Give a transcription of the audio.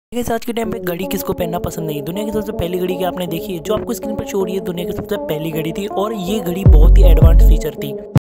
देखिए आज के टाइम पे घड़ी किसको पहनना पसंद नहीं है। दुनिया की सबसे पहली घड़ी की आपने देखी है, जो आपको स्क्रीन पर शो हो रही है दुनिया की सबसे पहली घड़ी थी और ये घड़ी बहुत ही एडवांस फीचर थी।